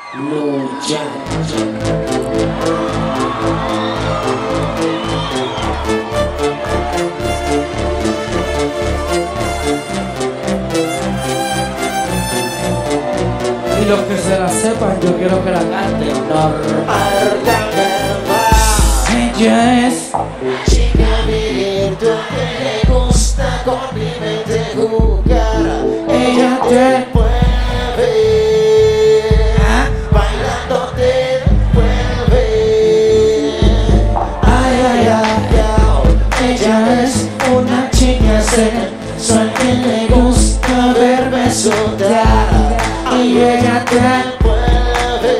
lucha. Y los que se la sepan, yo quiero que la canten normal. Ella es chica virtual que le gusta con mi mente jugar. Ella te mueve, bailando te mueve. Ay, ay, ay, ay. Ella es una chica sensual que le gusta verme sudar. Y ella te mueve,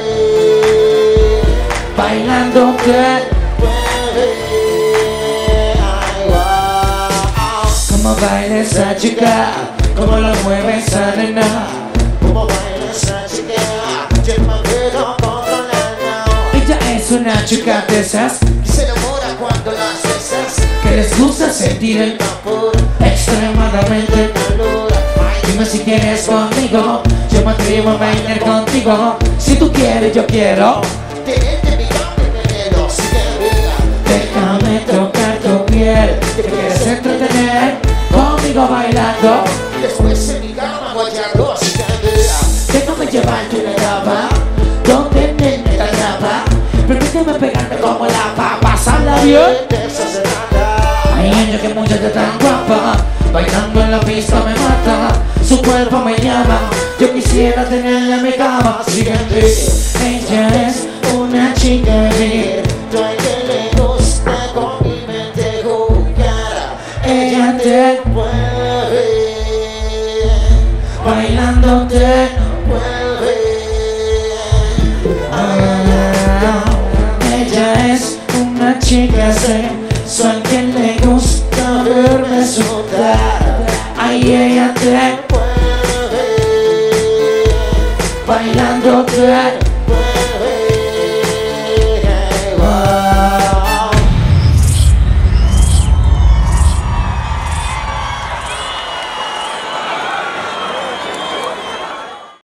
bailando te mueve. Ay, wow. Como baila esa chica, como lo mueve esa nena. Como baila esa chica, yo me puedo controlar. Ella es una chica de esas que se enamora cuando las besas, que les gusta sentir el vapor extremadamente calor. Dime si quieres conmigo, yo me atrevo a bailar contigo. Si tú quieres, yo quiero tenerte mi veneno. Si déjame tocar tu piel. Te quieres entretener conmigo bailando. Después en mi cama guayando. Déjame llevarte una cama donde me atrapa. Permíteme pegarte como la papa. Pasarla bien. Ay, ella que muchacha tan guapa, bailando en la pista me mata. Su cuerpo me llama, yo quisiera tenerla en mi cama. Siguiente, ella es una chica virtual que le gusta con mi mente jugar. Ella te mueve, bailando te mueve. Ella es una chica sensual que le gusta verme sudar. Ay, ella te mueve, bailando te